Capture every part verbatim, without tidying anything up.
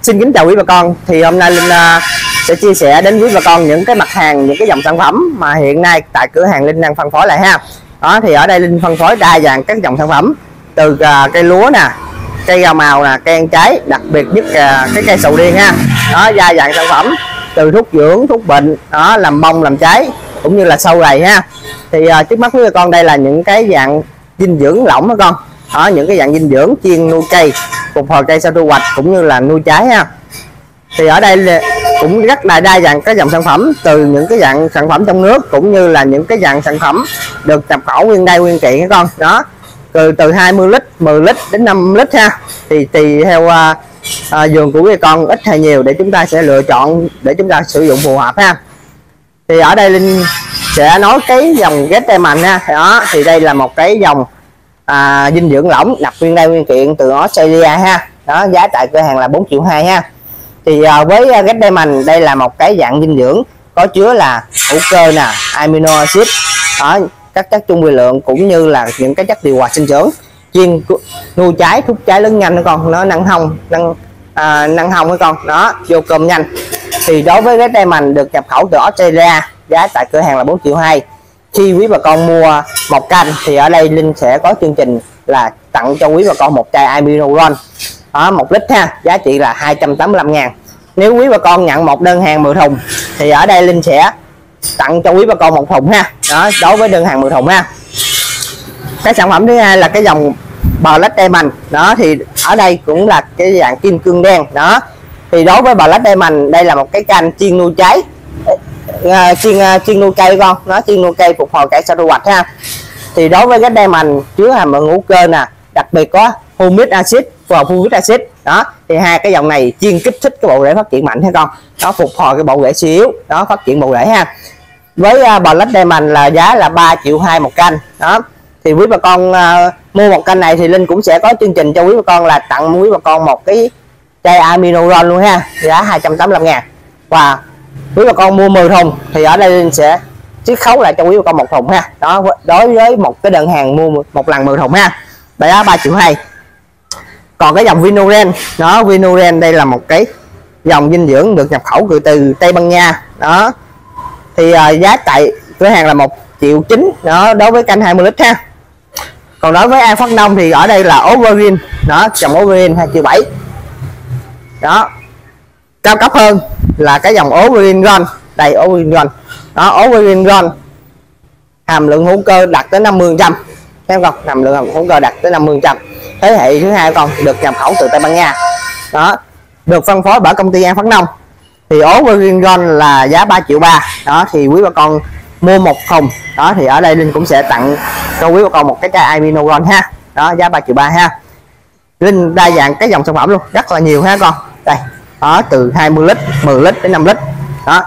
Xin kính chào quý bà con. Thì hôm nay Linh uh, sẽ chia sẻ đến quý bà con những cái mặt hàng, những cái dòng sản phẩm mà hiện nay tại cửa hàng Linh đang phân phối lại ha. Đó thì ở đây Linh phân phối đa dạng các dòng sản phẩm từ uh, cây lúa nè, cây gạo màu nè, cây ăn trái, đặc biệt nhất uh, cái cây sầu riêng ha. Đó, đa dạng sản phẩm từ thuốc dưỡng, thuốc bệnh, đó, làm bông, làm trái cũng như là sâu rầy ha. Thì uh, trước mắt quý bà con đây là những cái dạng dinh dưỡng lỏng đó con. Đó, những cái dạng dinh dưỡng chuyên nuôi cây, phục hồi cây sau thu hoạch cũng như là nuôi trái ha. Thì ở đây cũng rất là đa dạng các dòng sản phẩm, từ những cái dạng sản phẩm trong nước cũng như là những cái dạng sản phẩm được nhập khẩu nguyên đai nguyên kiện các con. Đó, từ từ hai mươi lít, mười lít đến năm lít ha. Thì tùy theo uh, uh, vườn của quý con ít hay nhiều để chúng ta sẽ lựa chọn để chúng ta sử dụng phù hợp ha. Thì ở đây Linh sẽ nói cái dòng Ghét Diamond ha. Đó, thì đây là một cái dòng à, dinh dưỡng lỏng nhập nguyên đai nguyên kiện từ Australia ha. Đó, giá tại cửa hàng là bốn triệu hai ha. Thì à, với uh, Ghét Diamond đây là một cái dạng dinh dưỡng có chứa là hữu cơ nè, amino acid, đó, các chất trung vi lượng cũng như là những cái chất điều hòa sinh trưởng, chuyên nuôi trái, thúc trái lớn nhanh đó con. Nó nâng hông, nâng à, nâng hông đó con. Đó, vô cơm nhanh. Thì đối với Ghét Diamond được nhập khẩu từ Australia, giá tại cửa hàng là bốn triệu hai. Khi quý bà con mua một canh thì ở đây Linh sẽ có chương trình là tặng cho quý bà con một chai Aminoron, đó, một lít ha, giá trị là hai trăm tám mươi lăm ngàn. Nếu quý bà con nhận một đơn hàng mười thùng thì ở đây Linh sẽ tặng cho quý bà con một thùng ha. Đó, đối với đơn hàng mười thùng ha. Cái sản phẩm thứ hai là cái dòng Black Diamond. Đó, thì ở đây cũng là cái dạng kim cương đen. Đó, thì đối với Black Diamond đây là một cái canh chuyên nuôi trái, uh, chuyên uh, chuyên nuôi cây con. Nó chuyên nuôi cây phục hồi cây sau thu hoạch ha. Thì đối với cái Diamond chứa hàm lượng hữu cơ nè, đặc biệt có humic acid và fulvic acid. Đó, thì hai cái dòng này chuyên kích thích cái bộ rễ phát triển mạnh ha con. Nó phục hồi cái bộ rễ suy yếu, đó, phát triển bộ rễ ha. Với uh, Black Diamond là giá là ba triệu hai một canh. Đó, thì quý bà con uh, mua một canh này thì Linh cũng sẽ có chương trình cho quý bà con là tặng quý bà con một cái chai Aminoron luôn ha, giá hai trăm tám mươi lăm ngàn. Và quý bà con mua mười thùng thì ở đây Linh sẽ chiết khấu lại cho quý bà con một thùng ha. Đó, đối với một cái đơn hàng mua một lần mười thùng ha, giá ba triệu hai. Còn cái dòng Vinoren, đó, Vinoren đây là một cái dòng dinh dưỡng được nhập khẩu từ Tây Ban Nha. Đó, thì uh, giá tại cửa hàng là một triệu chín. Đó, đối với canh hai mươi lít ha. Còn đối với An Phát Nông thì ở đây là Overgreen. Đó, dòng Overgreen hai triệu bảy. Đó, cao cấp hơn là cái dòng Overgreen Ron. Đây, Overgreen Ron. Đó, Overgreen Ron hàm lượng hữu cơ đạt tới năm mươi phần trăm. Thấy không? Hàm lượng hữu cơ đạt tới năm mươi phần trăm. Thế hệ thứ hai con được nhập khẩu từ Tây Ban Nha. Đó, được phân phối bởi công ty An Phát Nông. Thì Overgreen Ron là giá ba triệu ba. Đó, thì quý bà con mua một thùng. Đó, thì ở đây Linh cũng sẽ tặng cho quý bà con một cái chai Aminoron ha. Đó, giá ba triệu ba ha. Linh đa dạng cái dòng sản phẩm luôn, rất là nhiều ha con. Đây, đó, từ hai mươi lít, mười lít đến năm lít. Đó.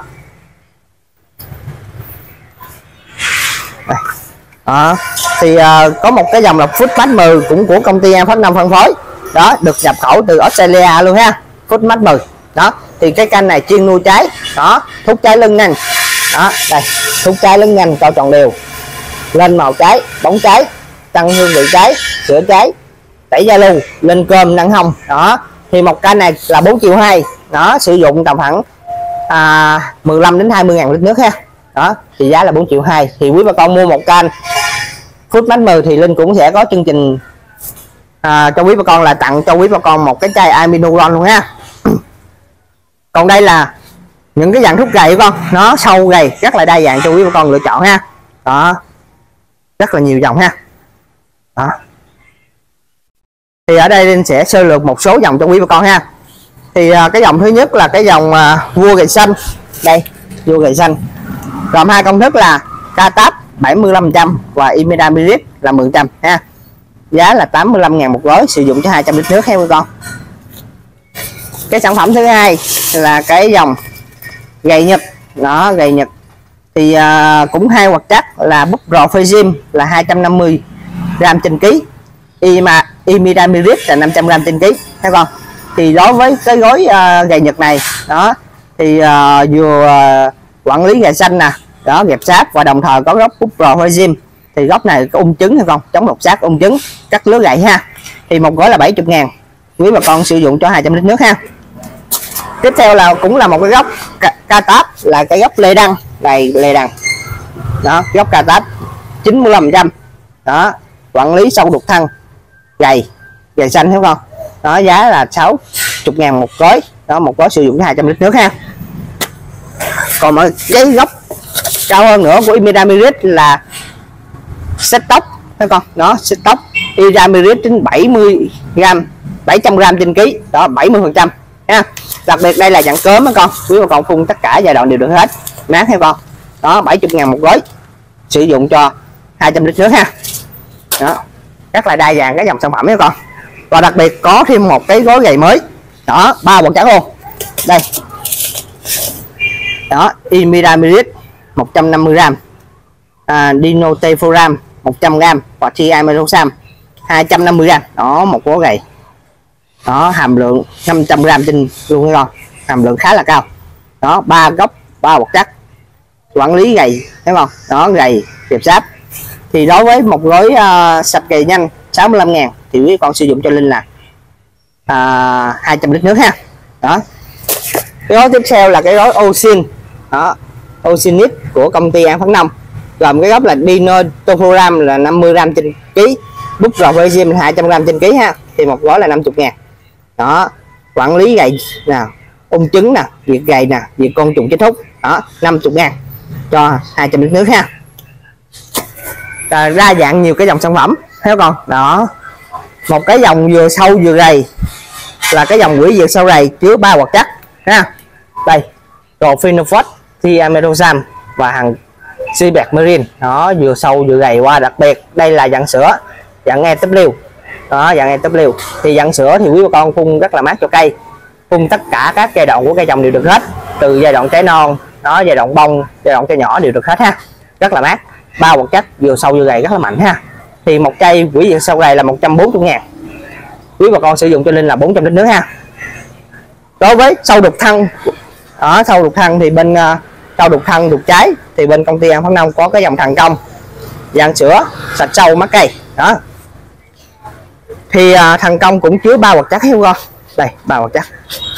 Đây. Đó, thì uh, có một cái dòng là Food Max mười cũng của công ty An Phát Nông phân phối. Đó, được nhập khẩu từ Australia luôn ha. Food Max mười. Đó, thì cái canh này chuyên nuôi trái. Đó, thúc trái lưng nhanh. Đó, đây, thúc trái lưng nhanh, cao tròn đều, lên màu trái, bóng trái, tăng hương vị trái, sữa trái, tẩy da lưu, lên cơm, nâng hông. Đó, thì một canh này là bốn triệu hai. Đó, sử dụng tầm khoảng à, mười lăm đến hai mươi ngàn lít nước ha. Đó, thì giá là bốn triệu hai. Thì quý bà con mua một canh Food Max mười thì Linh cũng sẽ có chương trình à, cho quý bà con là tặng cho quý bà con một cái chai Aminoron luôn ha. Còn đây là những cái dạng thuốc gầy con, nó sâu gầy rất là đa dạng cho quý bà con lựa chọn ha. Đó, rất là nhiều dòng ha. Đó, thì ở đây Linh sẽ sơ lược một số dòng cho quý bà con ha. Thì à, cái dòng thứ nhất là cái dòng à, vua gầy xanh. Đây, vua gầy xanh gồm hai công thức là Catap bảy mươi lăm phần trăm và Imidamirid là mười phần trăm ha. Giá là tám mươi lăm ngàn một gói, sử dụng cho hai trăm lít nước ha quý con. Cái sản phẩm thứ hai là cái dòng gầy Nhật. Đó, gầy Nhật thì uh, cũng hai hoạt chất là Buprofezin là hai trăm năm mươi gram trên ký, Imidamirid là năm trăm gram trên ký, thấy không? Thì đối với cái gói uh, gầy Nhật này, đó thì uh, vừa uh, quản lý gầy xanh nè, đó, gẹp sáp và đồng thời có gốc Buprofezin. Thì gốc này có ung trứng hay không, chống độc sát ung trứng, cắt lứa gậy ha. Thì một gói là bảy mươi ngàn, quý bà con sử dụng cho hai trăm lít nước ha. Tiếp theo là cũng là một cái gốc ca, ca táp, là cái gốc lê đăng, đây lê đăng đó, gốc ca táp chín mươi lăm phần trăm đó, quản lý sâu đục thân, gầy gầy xanh thấy không đó, giá là sáu mươi ngàn một gói đó, một gói sử dụng hai trăm lít nước ha. Còn một cái gốc cao hơn nữa của Imidamirid là set tóc thấy con đó, set tóc Imidamirid đến bảy mươi gram, bảy trăm gram trên ký đó, bảy mươi phần trăm ha. Đặc biệt đây là dạng cớm đó con, quý bà con phun tất cả giai đoạn đều được hết, mát theo con đó, bảy mươi ngàn một gói sử dụng cho hai trăm lít nước ha. Đó, rất là đa dạng cái dòng sản phẩm đó con. Và đặc biệt có thêm một cái gói gầy mới đó, ba bột trắng luôn đây đó, Imidamirid một trăm năm mươi gram, à, Dinotefuran một trăm gram và Thiamirosam hai trăm năm mươi gram đó, một gói gầy đó, hàm lượng năm trăm gram trên luôn các con, hàm lượng khá là cao đó, ba gốc ba bột chắc, quản lý gầy thấy không đó, gầy kẹp sáp. Thì đối với một gói uh, sạch gầy nhanh sáu mươi lăm ngàn thì quý con sử dụng cho Linh là uh, hai trăm lít nước ha. Đó, cái gói tiếp theo là cái gói Osin đó, Osinit của công ty An Phấn Nông, gồm cái gốc là Dinotefuran là năm mươi gram trên ký, bút rọc regime hai trăm gram trên ký ha, thì một gói là năm mươi ngàn đó, quản lý gầy nè, ung trứng nè, diệt gầy nè, diệt con trùng chết hút đó, năm mươi ngàn cho hai trăm lít nước ha. À, đa dạng nhiều cái dòng sản phẩm thấy con đó, một cái dòng vừa sâu vừa gầy là cái dòng quỷ diệt sâu gầy chứa ba hoạt chất ha, đây Chlorphenofos, Thiamirosam và hàng Sibermerin đó, vừa sâu vừa gầy. Qua đặc biệt đây là dạng sữa, dạng e vê đó, dạng e vê thì dạng sữa thì quý bà con phun rất là mát cho cây, phun tất cả các giai đoạn của cây trồng đều được hết, từ giai đoạn trái non đó, giai đoạn bông, giai đoạn cây nhỏ đều được hết ha, rất là mát, ba hoạt chất vừa sâu vừa gầy rất là mạnh ha. Thì một cây quỷ diệt sâu gầy là một trăm bốn mươi ngàn, quý bà con sử dụng cho Linh là bốn trăm lít nước ha. Đối với sâu đục thân ở sâu đục thân thì bên uh, sâu đục thân đục trái thì bên công ty An Phấn Nông có cái dòng Thần Công, dạng sữa sạch sâu mát cây đó, thì uh, Thần Công cũng chứa ba hoạt chất hiểu không, đây ba hoạt chất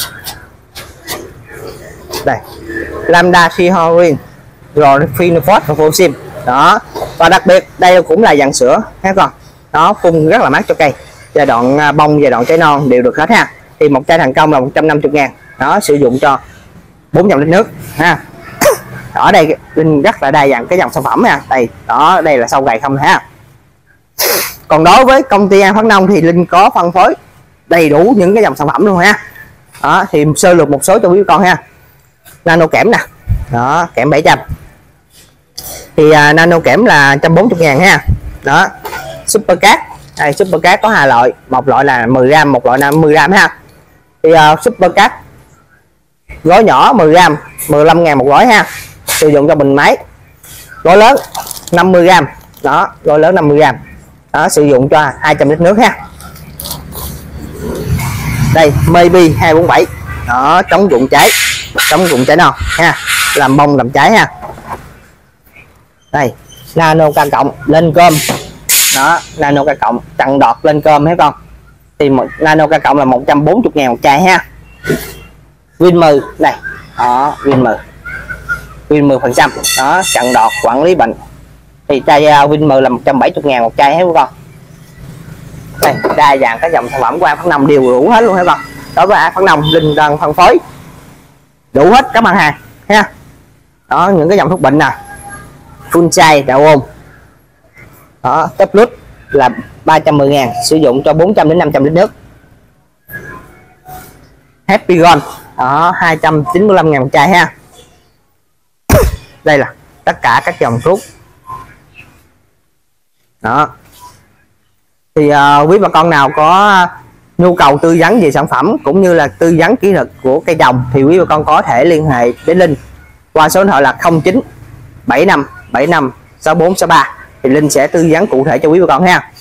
đây lambda thihorin rồi phenofos và phosim đó. Và đặc biệt đây cũng là dạng sữa thấy con đó, phun rất là mát cho cây, giai đoạn bông giai đoạn trái non đều được hết ha. Thì một chai Thần Công là một trăm năm mươi ngàn đó, sử dụng cho bốn trăm lít nước ha. Ở đây Linh rất là đa dạng cái dòng sản phẩm ha, đây đó, đây là sâu gầy không ha. Còn đối với công ty An Phấn Nông thì Linh có phân phối đầy đủ những cái dòng sản phẩm luôn ha. Đó, thì sơ lược một số cho quý con ha. Nano kẽm nè đó, kẽm bảy trăm thì uh, nano kẽm là một trăm bốn mươi ngàn ha. Đó, super cát, đây super cát có hai loại, một loại là mười gram, một loại là năm mươi gram ha. Thì uh, super cát gói nhỏ mười gram mười lăm ngàn một gói ha, sử dụng cho bình máy. Gói lớn năm mươi gram đó, gói lớn năm mươi gram đó, sử dụng cho hai trăm lít nước ha. Đây maybe hai bốn bảy đó, chống rụng trái, chống rụng trái non ha, làm bông làm trái ha. Đây nano ca cộng lên cơm đó, nano ca cộng chặn đọt lên cơm thấy con, thì một nano ca cộng là một trăm bốn mươi ngàn một chai ha. Winmer này đó, Winmer Winmer phần trăm đó, chặn đọt quản lý bệnh, thì chai uh, Winmer là một trăm bảy mươi ngàn một chai thấy con. Đây đa dạng các dòng sản phẩm của An Phấn Nông đều đủ hết luôn thấy con. Đối với An Phấn Nông Linh đang phân phối đủ hết các mặt hàng ha. Đó, những cái dòng thuốc bệnh nè, full size đạo ôn đó, top plus là ba trăm mười ngàn, sử dụng cho bốn trăm đến năm trăm lít nước. Happy Gold đó, hai trăm chín mươi lăm ngàn một chai ha. Đây là tất cả các dòng thuốc đó. Thì uh, quý bà con nào có nhu cầu tư vấn về sản phẩm cũng như là tư vấn kỹ thuật của cây trồng thì quý bà con có thể liên hệ đến Linh qua số điện thoại là không chín bảy năm bảy năm sáu bốn sáu ba, thì Linh sẽ tư vấn cụ thể cho quý bà con ha.